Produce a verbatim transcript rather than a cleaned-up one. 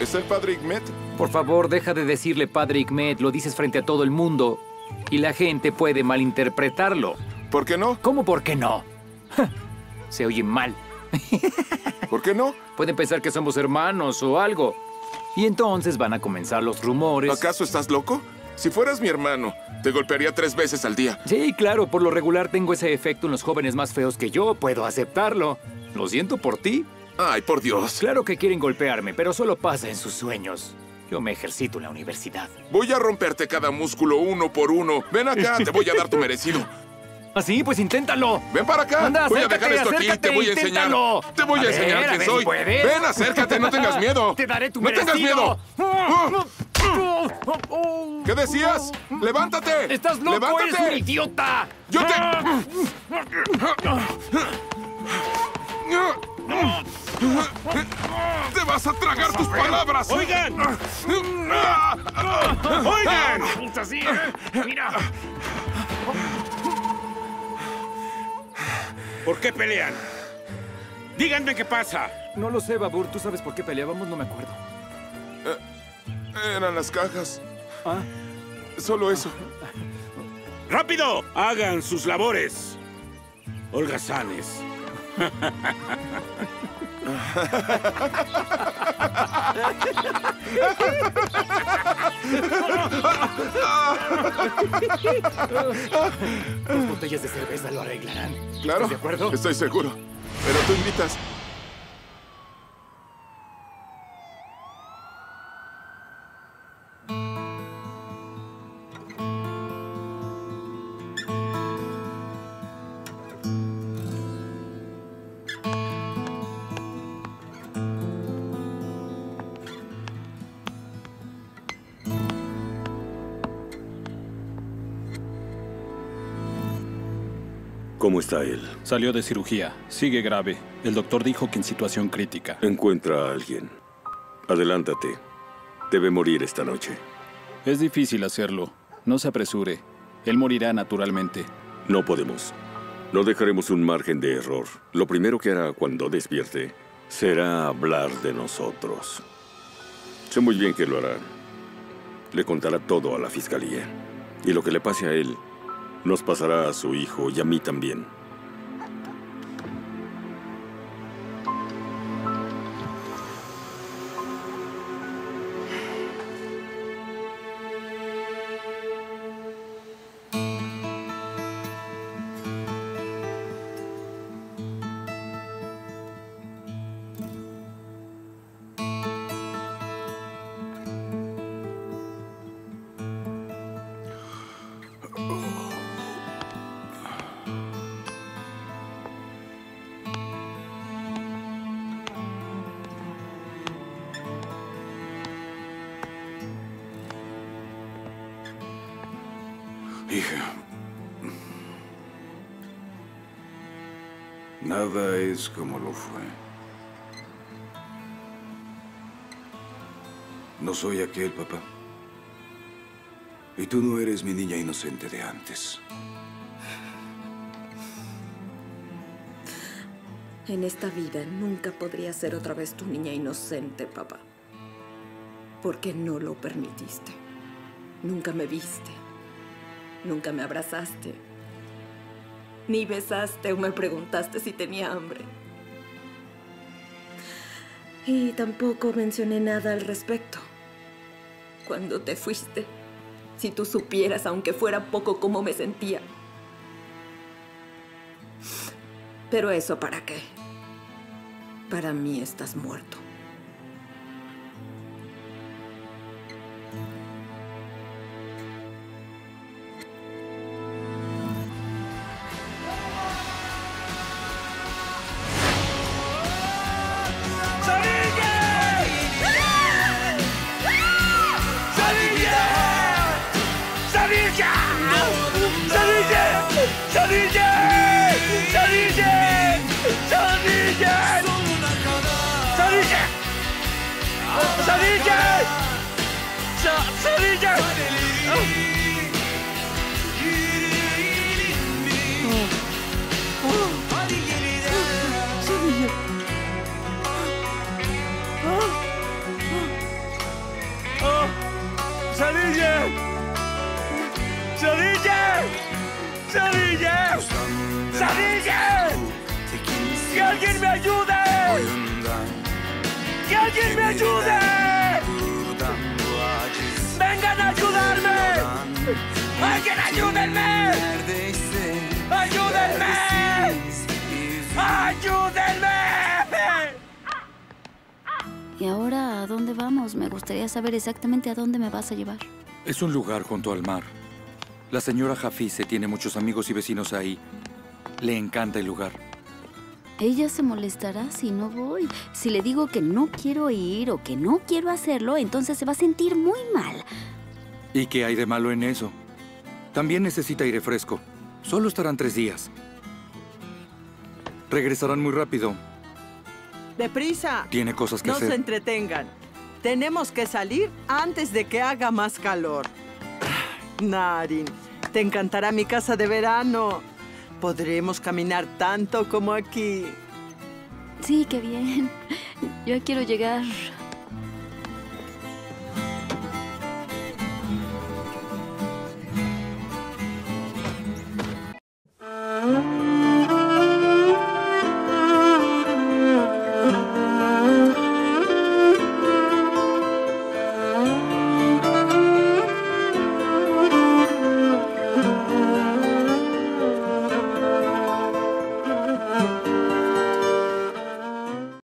¿Es el padre Hikmet? Por favor, deja de decirle padre Hikmet. Lo dices frente a todo el mundo. Y la gente puede malinterpretarlo. ¿Por qué no? ¿Cómo por qué no? Se oye mal. ¿Por qué no? Pueden pensar que somos hermanos o algo. Y entonces van a comenzar los rumores. ¿Acaso estás loco? Si fueras mi hermano, te golpearía tres veces al día. Sí, claro. Por lo regular tengo ese efecto en los jóvenes más feos que yo. Puedo aceptarlo. Lo siento por ti. Ay, por Dios. Claro que quieren golpearme, pero solo pasa en sus sueños. Yo me ejercito en la universidad. Voy a romperte cada músculo uno por uno. Ven acá, te voy a dar tu merecido. ¿Así? Pues inténtalo. Ven para acá. Anda, voy acércate, a dejar esto acércate, aquí. Te voy a enseñar. inténtalo. Te voy a, A enseñar ver, a quién ver si soy. puedes. Ven, acércate, no tengas miedo. Te daré tu No tengas merecido. miedo. ¿Qué decías? ¡Levántate! ¡Estás loco! ¡Levántate! ¡Eres un idiota! ¡Yo te...! ¡Te vas a tragar tus palabras! ¡Oigan! ¡Oigan! Justo así, ¿eh? Mira. ¿Por qué pelean? Díganme qué pasa. No lo sé, Babur. ¿Tú sabes por qué peleábamos? No me acuerdo. Eh, eran las cajas. ¿Ah? Solo eso. ¡Rápido! Hagan sus labores. Holgazanes. Las botellas de cerveza lo arreglarán. Claro. ¿Estás de acuerdo? Estoy seguro. Pero tú invitas. ¿Cómo está él? Salió de cirugía. Sigue grave. El doctor dijo que en situación crítica. Encuentra a alguien. Adelántate. Debe morir esta noche. Es difícil hacerlo. No se apresure. Él morirá naturalmente. No podemos. No dejaremos un margen de error. Lo primero que hará cuando despierte será hablar de nosotros. Sé muy bien que lo hará. Le contará todo a la fiscalía. Y lo que le pase a él nos pasará a su hijo y a mí también. Hija, nada es como lo fue. No soy aquel, papá. Y tú no eres mi niña inocente de antes. En esta vida nunca podría ser otra vez tu niña inocente, papá. Porque no lo permitiste. Nunca me viste. Nunca me abrazaste. Ni besaste o me preguntaste si tenía hambre. Y tampoco mencioné nada al respecto. Cuando te fuiste, si tú supieras, aunque fuera poco, cómo me sentía. Pero eso, ¿para qué? Para mí estás muerto. ¡Sadille! ¡Sadille! ¡Que alguien me ayude! ¡Que alguien me ayude! ¡Vengan a ayudarme! ¡Alguien ayúdenme! ¡Ayúdenme! ¡Ayúdenme! ¿Y ahora a dónde vamos? Me gustaría saber exactamente a dónde me vas a llevar. Es un lugar junto al mar. La señora Hafize tiene muchos amigos y vecinos ahí. Le encanta el lugar. Ella se molestará si no voy. Si le digo que no quiero ir o que no quiero hacerlo, entonces se va a sentir muy mal. ¿Y qué hay de malo en eso? También necesita aire fresco. Solo estarán tres días. Regresarán muy rápido. ¡Deprisa! Tiene cosas que no hacer. No se entretengan. Tenemos que salir antes de que haga más calor. Naren, te encantará mi casa de verano. Podremos caminar tanto como aquí. Sí, qué bien. Yo quiero llegar